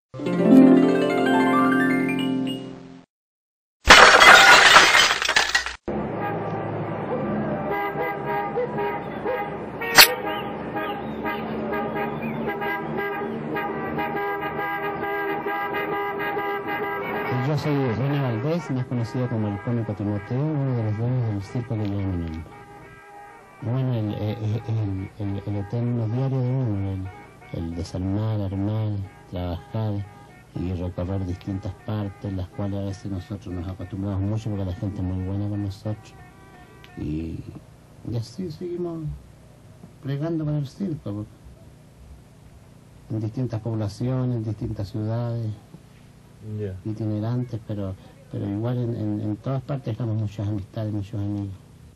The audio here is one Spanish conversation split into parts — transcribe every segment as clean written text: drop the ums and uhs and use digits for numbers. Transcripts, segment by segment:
Yo soy René Valdés, más conocido como el cómico Timoteo, uno de los dueños del circo que lleva mi nombre. Bueno, el eterno diario de uno, el desarmar, armar, trabajar y recorrer distintas partes, las cuales a veces nosotros nos acostumbramos mucho porque la gente es muy buena con nosotros. Y así seguimos pregando con el circo, en distintas poblaciones, en distintas ciudades. Yeah. Itinerantes, pero igual en todas partes dejamos muchas amistades, muchos amigos.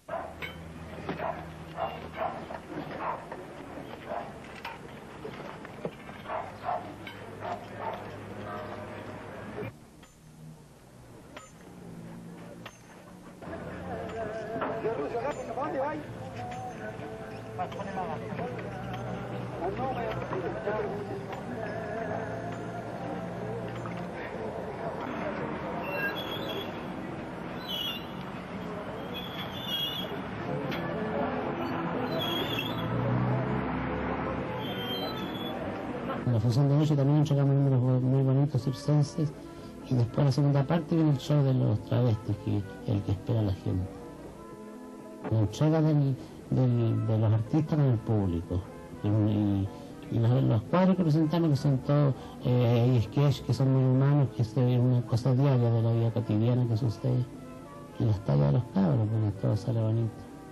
En la función de noche también entregamos números muy bonitos circenses y después la segunda parte viene el show de los travestis, que es el que espera la gente. La entrega de los artistas con el público y los cuadros que presentamos, que son todos sketches que son muy humanos, que es una cosa diaria de la vida cotidiana que sucede, y las tallas de los cabros, porque todo sale bonito.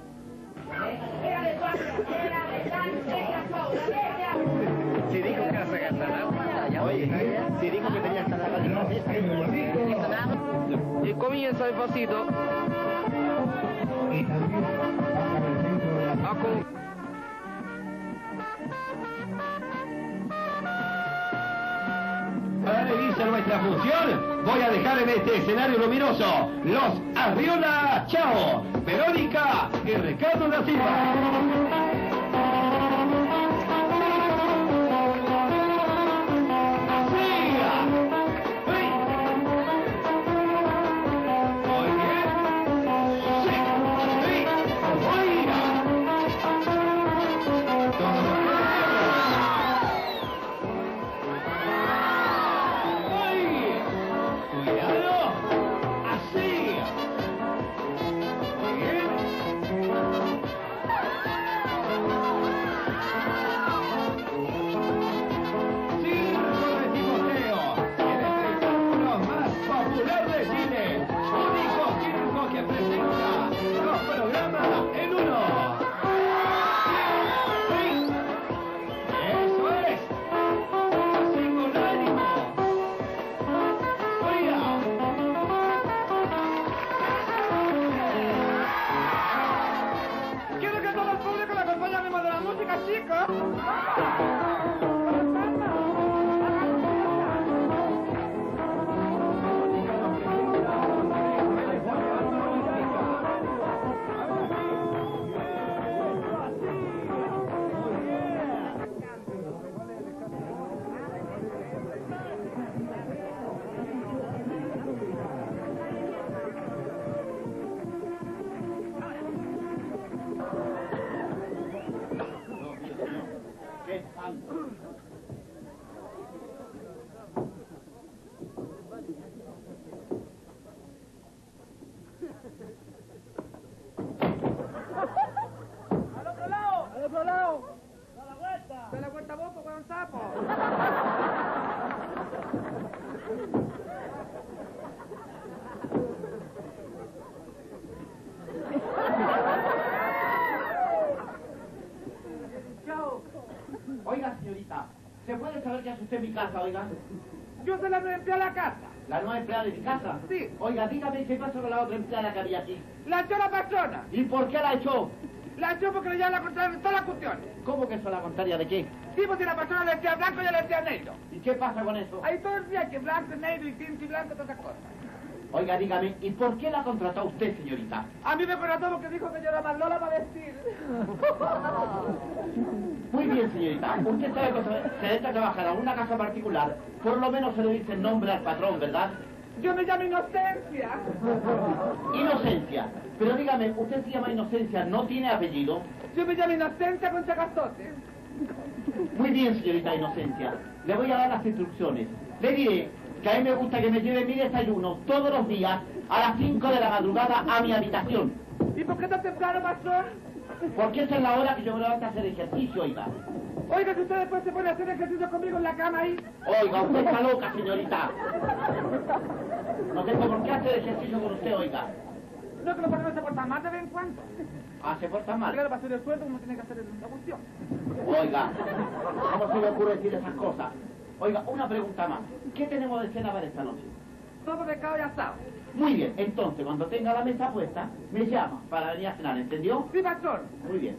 Si dijo que vas a gastar agua, ya oye, si dijo que tenía hasta la gallina. Y comienza despacito. Para dar inicio a nuestra función, voy a dejar en este escenario luminoso los Arriola Chao, Verónica y Ricardo da Silva. Oiga, señorita, ¿se puede saber qué hace usted en mi casa, oiga? Yo soy la nueva empleada de la casa. ¿La nueva empleada de mi casa? Sí. Oiga, dígame qué pasa con la otra empleada que había aquí. La echó la patrona. ¿Y por qué la echó? La echó porque le llevan la contraria en todas las cuestiones. ¿Cómo que eso es la contraria de qué? Sí, porque la patrona le decía blanco y ella le decía negro. ¿Y qué pasa con eso? Ahí todo el día que blanco, negro y tinto y blanco, todas esas cosas. Oiga, dígame, ¿y por qué la contrató usted, señorita? A mí me contrató porque dijo que yo era más Lola para vestir. Muy bien, señorita. Usted sabe que se entra a trabajar a una casa particular. Por lo menos se le dice el nombre al patrón, ¿verdad? Yo me llamo Inocencia. Inocencia. Pero dígame, usted se llama Inocencia, ¿no tiene apellido? Yo me llamo Inocencia con Chacazote. Muy bien, señorita Inocencia. Le voy a dar las instrucciones. Le diré que a mí me gusta que me lleve mi desayuno todos los días a las 5 de la madrugada a mi habitación. ¿Y por qué tan temprano, pastor? Porque esa es la hora que yo me levanto a hacer ejercicio, oiga. Oiga, si usted después se pone a hacer ejercicio conmigo en la cama ahí. Oiga, usted está loca, señorita. No tengo por qué hacer ejercicio con usted, oiga. No, que los patrones se portan mal de vez en cuando. Ah, se porta mal. Claro, para subir el sueldo uno tiene que hacer la cuestión. Oiga, ¿cómo se le ocurre decir esas cosas? Oiga, una pregunta más. ¿Qué tenemos de cena para esta noche? Todo pescado y asado. Muy bien, entonces, cuando tenga la mesa puesta, me llama para venir a cenar, ¿entendió? Sí, pastor. Muy bien.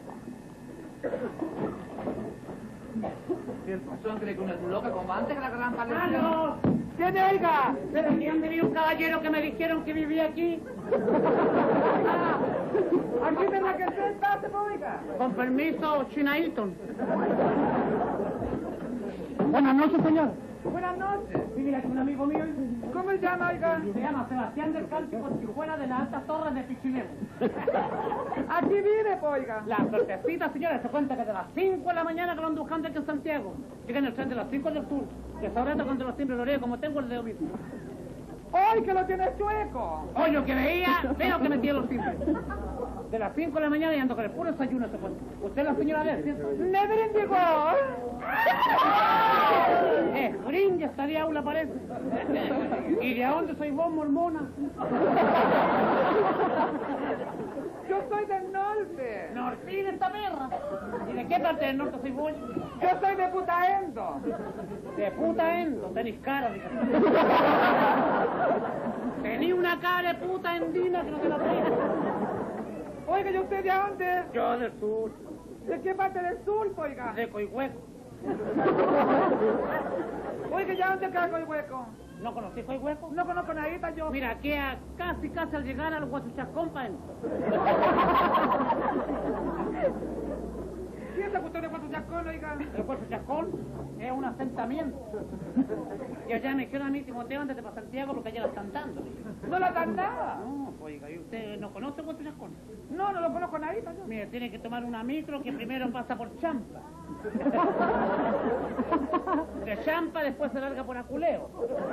Si el pastor cree que uno es un loco como antes que la gran palestra. ¡Aló! ¿Quién es, oiga? ¿Pero aquí han venido un caballero que me dijeron que vivía aquí? Aquí tendrá que sentarse, oiga. Con permiso, China Hilton. Buenas noches, señor. Buenas noches. Vive aquí un amigo mío. ¿Cómo se llama, oiga? Se llama Sebastián del Canto con Tijuana de las Altas Torres de Pichilemu. Aquí vive, oiga. La suertecita, señora, se cuenta que de las 5 de la mañana que lo ando buscando aquí en Santiago. Llega en el tren de las 5 del sur. Que sabrá cuando los timbres lo leo como tengo el dedo mismo. ¡Ay, que lo tienes chueco! Hoy lo que veía, veo que metía los timbres. De las 5 de la mañana y ando con el puro desayuno se cuenta. Usted es la señora de él, ¿cierto? ¡Never llegó! Gringa, esta diabla parece. ¿Y de dónde soy vos, mormona? Yo soy del norte. Nortín esta perra. ¿Y de qué parte del norte soy vos? Yo soy de Putaendo. De puta endo, tenés cara, diga. Tenía una cara de puta endina que no te la traigo. Oiga, ¿yo usted de dónde? Yo del sur, ¿De qué parte del sur, oiga? de Coihueco. Oiga, ¿ya dónde queda el hueco? ¿No conocí Coihueco? No conozco nadita yo. Mira, aquí a casi al llegar al Huachuchacón, pa' él. ¿Quién se gustó de Puerto Chacón, oiga? El Huachuchacón es un asentamiento. Y allá me dijeron a mí, Timoteo, antes de para Santiago, porque allá la están dando. No la dan nada. No, oiga, ¿y usted no conoce Huachuchacón? No, no lo conozco nadita yo. Mire, tiene que tomar una micro que primero pasa por Champa. De Champa después se larga por Aculeo.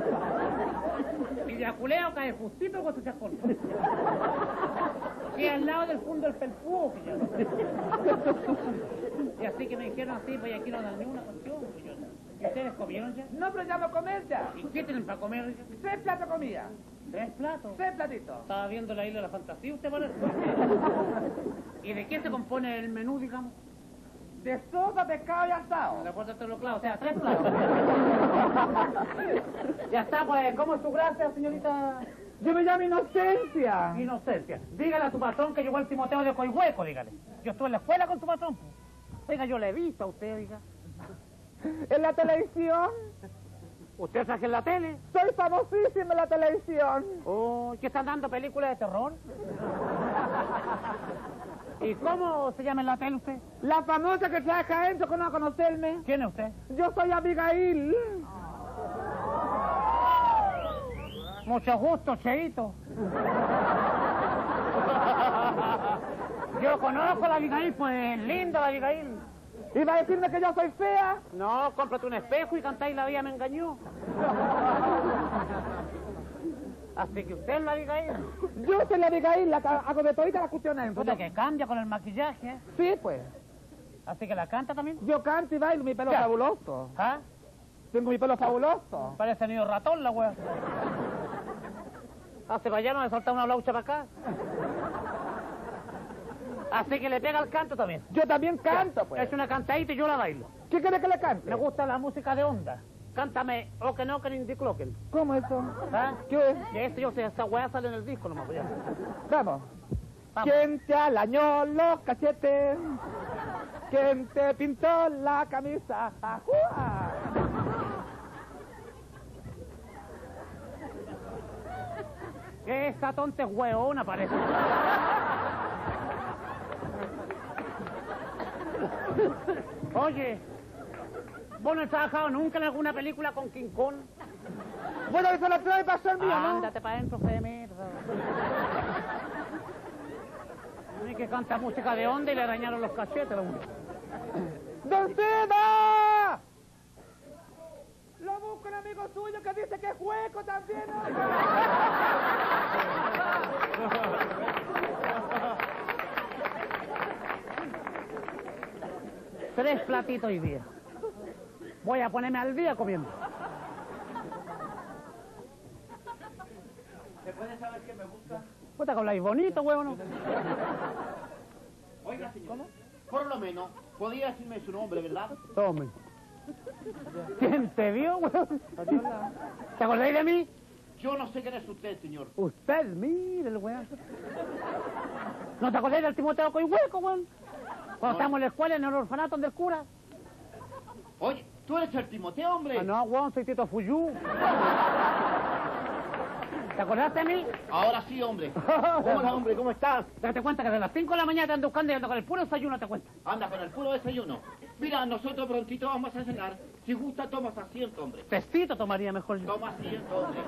Y de Aculeo cae justito con su chacón. Y al lado del fondo del Pelpúo, que yo. Y así que me dijeron así, pues aquí no dan ni una cuestión. Que yo. ¿Y ustedes comieron ya? No, pero ya no comer ya. ¿Y qué tienen para comer? 6 platos comida. 3 platos. 6 platitos. Estaba viendo la isla de la fantasía, usted parece. ¿Y de qué se compone el menú, digamos? De sopa, pescado y asado. De acuerdo a todo lo claro, o sea, 3 platos. Ya está, pues, ¿cómo es su gracia, señorita? Yo me llamo Inocencia. Inocencia. Dígale a tu patrón que llegó el Timoteo de Coihueco, dígale. Yo estuve en la escuela con tu patrón. Oiga, yo le he visto a usted, diga. En la televisión. ¿Usted traje en la tele? Soy famosísima en la televisión. Oh, ¿qué están dando películas de terror? ¿Y cómo se llama en la tele usted? La famosa que trabaja adentro con no conocerme. ¿Quién es usted? Yo soy Abigail. Mucho gusto, Cheito. Yo conozco a la Abigail, pues linda la Abigail. ¿Iba a decirme que yo soy fea? No, cómprate un espejo y cantáis La Vida me engañó. Así que usted es la Abigail. Yo soy la Abigail, la que hago de todita la cuestión adentro. Puta que cambia con el maquillaje, ¿eh? Sí, pues. Así que la canta también. Yo canto y bailo, mi pelo Ya. fabuloso. ¿Ah? Tengo mi pelo fabuloso. Parece niño ratón la wea. Hace para allá no me solta una laucha para acá. Así que le pega el canto también. Yo también canto, pues. Es una cantadita y yo la bailo. ¿Qué quiere que le cante? Me gusta la música de onda. Cántame Oken Oken in the Clocken. ¿Cómo eso? ¿Ah? ¿Qué? De este yo sé, esa weá sale en el disco nomás. Pues ya. Vamos. Vamos. ¿Quién te alañó los cachetes? ¿Quién te pintó la camisa? ¡Ajúa! Que esta tonta es hueona, parece. Oye, ¿vos no has trabajado nunca en alguna película con King Kong? Bueno, eso la trae para ser mía, ¿no? Ándate para adentro, fe de mierda. Hay que cantar música de onda y le arañaron los cachetes. ¡Don Seda! Lo busca un amigo suyo que dice que es hueco también, ¿no? 3 platitos hoy día. Voy a ponerme al día comiendo. ¿Se puede saber qué me gusta? Puta que habláis bonito, huevo, ¿no? Oiga, señor. Por lo menos, podría decirme su nombre, ¿verdad? Tome. ¿Quién te vio, huevo? ¿Te acordáis de mí? Yo no sé quién es usted, señor. Usted, mire el weón. ¿No te acordáis del Timoteo Coihueco, weón? Cuando estábamos en la escuela, en el orfanato del cura. Oye, tú eres el Timoteo, hombre. Ah, no, weón, soy Tito Fuyú. ¿Te acordaste de mí? Ahora sí, hombre. Hola, hombre, ¿cómo estás? Date cuenta que de las 5 de la mañana te ando buscando y ando con el puro desayuno, te cuenta. Anda, con el puro desayuno. Mira, nosotros prontito vamos a cenar. Si gusta, tomas asiento, hombre. Testito tomaría mejor yo. Toma asiento, hombre.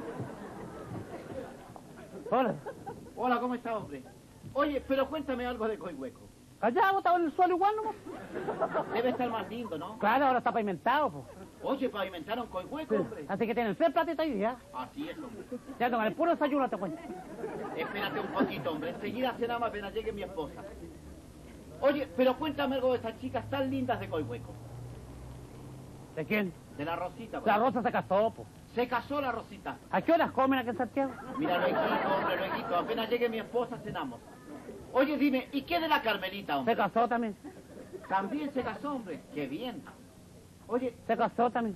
Hola. Hola, ¿cómo está, hombre? Oye, pero cuéntame algo de Coihueco. Allá, estaba en el suelo igual, ¿no? Debe estar más lindo, ¿no? Claro, ahora está pavimentado, pues. Oye, pavimentaron Coihueco, hombre. Así que tienen 3 platitos ahí ya. Así es, hombre. Ya ando con el puro desayuno, te cuento. Espérate un poquito, hombre. Enseguida cenamos apenas llegue mi esposa. Oye, pero cuéntame algo de estas chicas tan lindas de Coihueco. ¿De quién? De la Rosita, pues. La Rosa se casó, pues. Se casó la Rosita. ¿A qué horas comen aquí en Santiago? Mira, luego, hombre, luego. Apenas llegue mi esposa, cenamos. Oye, dime, ¿y qué de la Carmelita, hombre? Se casó también. También se casó, hombre. Qué bien. Oye, Se casó también.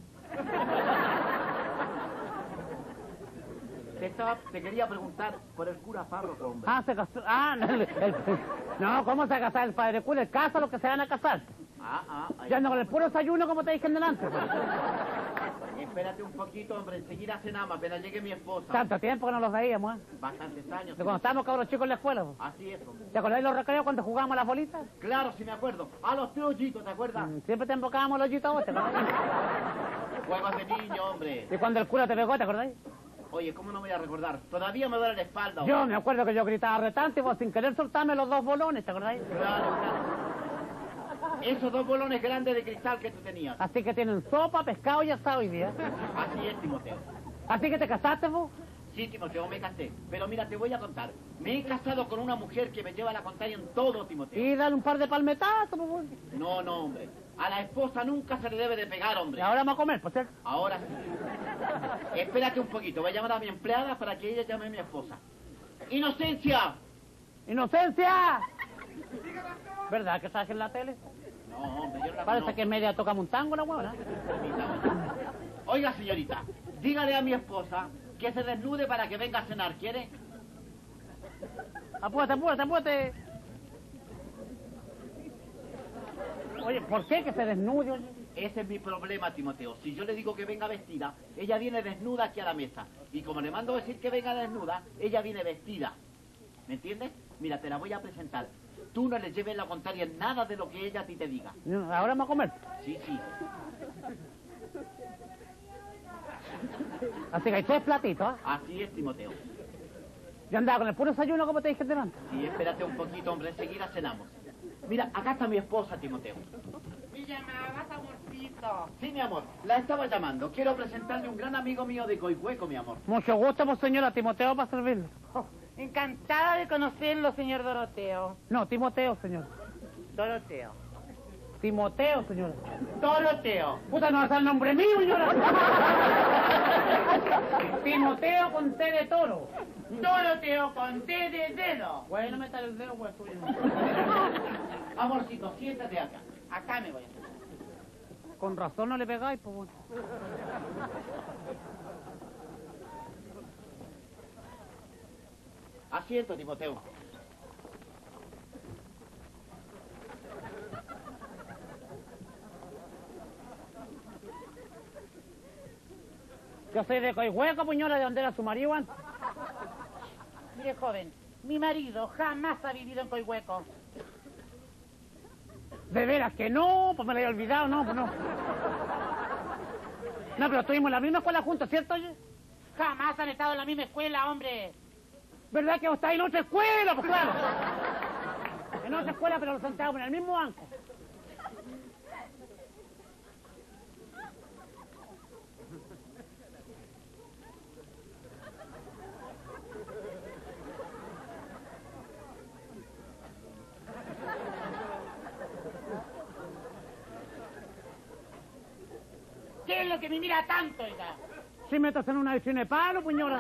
te quería preguntar por el cura párroco, hombre. Ah, se casó. Ah, no, no, ¿cómo se casa el padre cura? El casa los que se van a casar. Ya ando con el puro desayuno, como te dije en delante. Pues. Espérate un poquito, hombre. Enseguida cenamos, apenas llegue mi esposa. Tanto tiempo que no los veíamos, ¿eh? Bastantes años. De cuando estábamos cabros chicos en la escuela. Pues. Así es, hombre. ¿Te acordáis de los recreos cuando jugábamos a las bolitas? Claro, sí me acuerdo. A los piollitos, ¿te acuerdas? Siempre te embocábamos los hoyitos, ¿te acordás? Juegos de niño, hombre. Y cuando el cura te pegó, ¿te acordáis? Oye, ¿cómo no me voy a recordar? Todavía me duele la espalda, hombre. Yo me acuerdo que yo gritaba retante y vos sin querer soltarme los 2 bolones, ¿te acordáis? Claro. Esos 2 bolones grandes de cristal que tú tenías. Así que tienen sopa, pescado y asado hoy día. Así es, Timoteo. Así que te casaste vos. Sí, Timoteo, me casé. Pero mira, te voy a contar. Me he casado con una mujer que me lleva la contraria en todo, Timoteo. Y dale un par de palmetazos, pues. No, hombre. A la esposa nunca se le debe de pegar, hombre. Y ahora vamos a comer, por cierto. Ahora sí. Espérate un poquito. Voy a llamar a mi empleada para que ella llame a mi esposa. ¡Inocencia! ¡Inocencia! ¿Verdad que estás en la tele? No, hombre, yo no la Parece conozco. que en media toca un tango la huevona. Oiga, señorita, dígale a mi esposa que se desnude para que venga a cenar, ¿quiere? Apúrate, apúrate, apúrate. Oye, ¿por qué que se desnude? Oye? Ese es mi problema, Timoteo. Si yo le digo que venga vestida, ella viene desnuda aquí a la mesa. Y como le mando decir que venga desnuda, ella viene vestida. ¿Me entiendes? Mira, te la voy a presentar. Tú no le lleves la contraria en nada de lo que ella a ti te diga. Ahora vamos a comer. Sí. Así que hay 3 platitos, ¿eh? Así es, Timoteo. Yo andaba con el puro desayuno, como te dije delante. Sí, espérate un poquito, hombre. Enseguida cenamos. Mira, acá está mi esposa, Timoteo. ¿Me llamabas, amorcito? Sí, mi amor. La estaba llamando. Quiero presentarle un gran amigo mío de Coihueco, mi amor. Mucho gusto, pues, señora. Timoteo para servirle. Encantada de conocerlo, señor Doroteo. No, Timoteo, señor. Doroteo. Timoteo, señora. Doroteo. Puta, no va a ser el nombre mío, señora. Timoteo con T de toro. Doroteo con T de dedo. Bueno, me el dedo, pues, tuyo. Amorcito, siéntate acá. Acá me voy a sentar. Con razón no le pegáis, pues, bueno. Asiento, Timoteo. Yo soy de Coihueco, puñola, de donde era su marido antes. Mire, joven, mi marido jamás ha vivido en Coihueco. ¿De veras que no? Pues me lo había olvidado, no, pues no. No, pero estuvimos en la misma escuela juntos, ¿cierto? Jamás han estado en la misma escuela, hombre. ¿Verdad que vos estáis en otra escuela? Pues claro. En otra escuela, pero los sentados en el mismo banco. ¿Qué es lo que me mira tanto, oiga? Si metas en una edición de palo, puñora.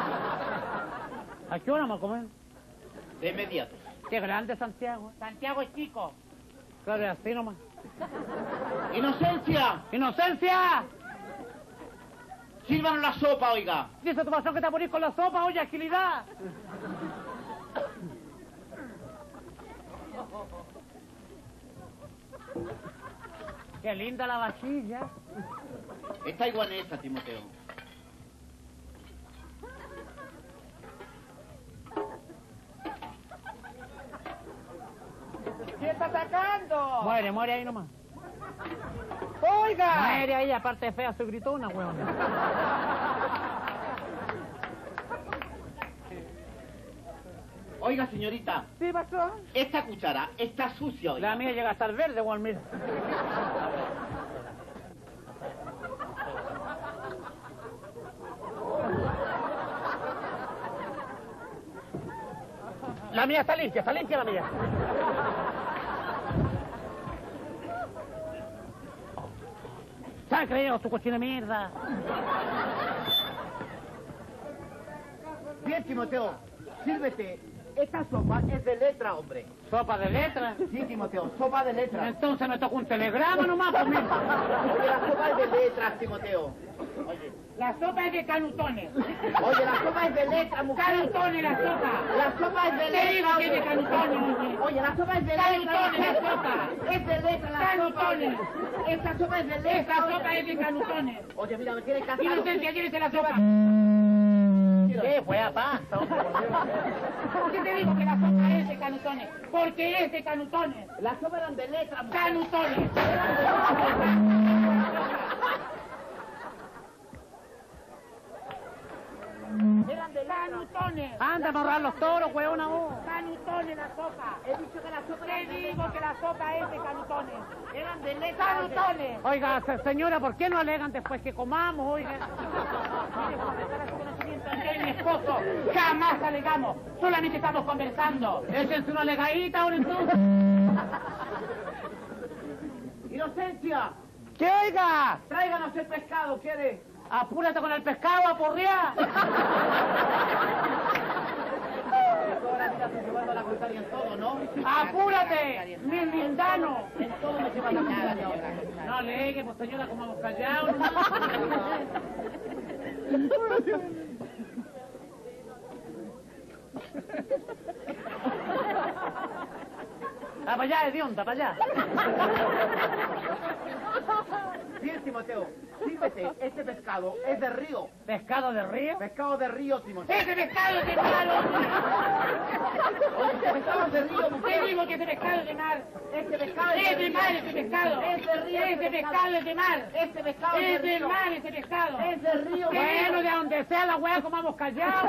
¿A qué hora vamos a comer? De inmediato. Qué grande Santiago. Santiago es chico. Claro, es así nomás. ¡Inocencia! ¡Inocencia! ¡Sírvanos la sopa, oiga! Dice tu patrón que te ponís con la sopa, oye, agilidad. Qué linda la vajilla. Está iguanesa, Timoteo. ¿Quién está atacando? Muere ahí nomás. ¡Oiga! Muere ahí, aparte de fea, su gritona, weón. Oiga, señorita, ¿Sí, patrón? esta cuchara está sucia, oiga. La mía llega a estar verde, weón, mira. La mía está limpia la mía. ¿Se han creído su cochina mierda? Bien, Timoteo, sírvete. Esta sopa es de letra, hombre. ¿Sopa de letras? Sí, Timoteo, sopa de letra. Entonces me toca un telegrama nomás, pues mira. Oye, la sopa es de letras, Timoteo. Oye, La sopa es de canutones. oye, la sopa es de letras, mujer. Canutones la sopa. La sopa es de Te digo letras. que es de canutones, oye. Oye, la sopa es de letras. Canutones la sopa. Es de letras la Canutones. sopa. Esta sopa es de letras. Esta sopa es de canutones. Oye, mira, me tiene cansado. Inocencia, llévese la sopa. ¿Qué fue a pasta, hombre? ¿Por qué te digo que la sopa es de canutones? Porque es de canutones. Las sopas eran de letras, mujer. Canutones. Eran de Canutones. Anda a amarrar los toros, weón, a vos. Canutones la sopa. He dicho que la sopa Te digo que la sopa es de canutones. eran de letras. Canutones. Oiga, señora, ¿por qué no alegan después que comamos, oiga? Mire, joven, para su conocimiento, yo y mi esposo jamás alegamos, solamente estamos conversando. Échense una alegadita ahora entonces. Inocencia, ¿Qué oiga? tráiganos el pescado, ¿quiere? Apúrate con el pescado, aporreá. Toda la vida te llevando la contraria en todo, ¿no? ¡Apúrate! ¡Mi lindano! En todo me lleva la contraria ahora. No alegue, pues señora, como hemos callado. ¿No? Ah, para allá, hedionda, para allá. Bien, Timoteo, sírvete, este pescado es de río. ¿Pescado de río? Pescado de río, Timoteo. ¡Ese pescado es de mar, hombre! Oye, este pescado es de río, Te mujer. digo que ese pescado es de mar. Este pescado Es de mar ese pescado. Es de río. Ese pescado es de mar. Este pescado Es de río. mar ese pescado. Es de río. Bueno, de donde sea la weá, como hemos callado.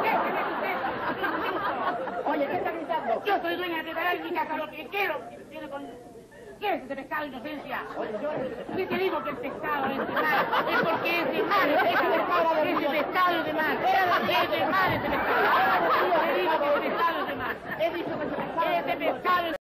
Oye, ¿qué está gritando? Yo soy dueña de preparar en mi casa lo que quiero. Viene con... ¿Qué es ese pescado, Inocencia? Oye, yo... Si te digo que el pescado es de mar, es porque es de mar. Ese pescado es de mar. Es de mar ese pescado. Te digo que ese pescado es de mar. He dicho que ese pescado Ese pescado es